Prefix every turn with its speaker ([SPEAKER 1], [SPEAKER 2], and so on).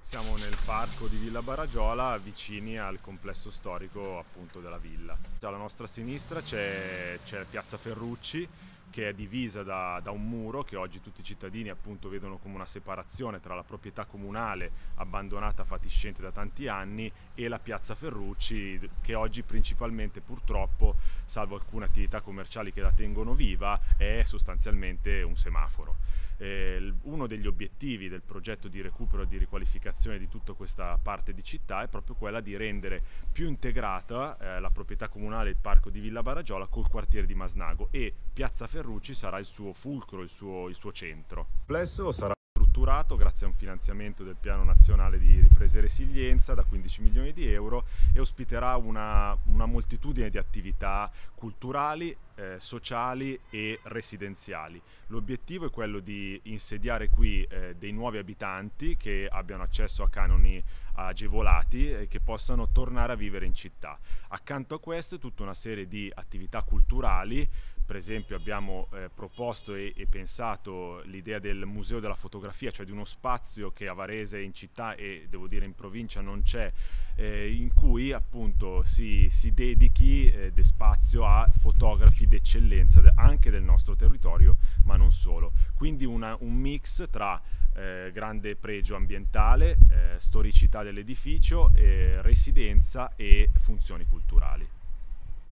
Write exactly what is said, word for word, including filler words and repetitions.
[SPEAKER 1] Siamo nel parco di Villa Baragiola, vicini al complesso storico appunto della villa. Alla nostra sinistra c'è Piazza Ferrucci, che è divisa da, da un muro che oggi tutti i cittadini appunto vedono come una separazione tra la proprietà comunale abbandonata fatiscente da tanti anni e la Piazza Ferrucci, che oggi principalmente purtroppo, salvo alcune attività commerciali che la tengono viva, è sostanzialmente un semaforo. Eh, uno degli obiettivi del progetto di recupero e di riqualificazione di tutta questa parte di città è proprio quella di rendere più integrata eh, la proprietà comunale, il parco di Villa Baragiola, col quartiere di Masnago, e Piazza Ferrucci sarà il suo fulcro, il suo, il suo centro. Il complesso sarà strutturato grazie a un finanziamento del Piano Nazionale di Ripresa e Resilienza da quindici milioni di euro e ospiterà una, una moltitudine di attività culturali, eh, sociali e residenziali. L'obiettivo è quello di insediare qui eh, dei nuovi abitanti che abbiano accesso a canoni agevolati e che possano tornare a vivere in città. Accanto a questo tutta una serie di attività culturali. Per esempio abbiamo eh, proposto e, e pensato l'idea del Museo della Fotografia, cioè di uno spazio che a Varese, in città e devo dire in provincia, non c'è, eh, in cui appunto si, si dedichi eh, de spazio a fotografi d'eccellenza anche del nostro territorio, ma non solo. Quindi una, un mix tra eh, grande pregio ambientale, eh, storicità dell'edificio, eh, residenza e funzioni culturali.